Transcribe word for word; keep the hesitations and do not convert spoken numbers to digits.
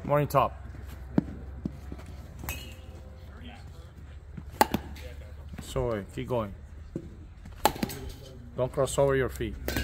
Morning top. So keep going. Don't cross over your feet.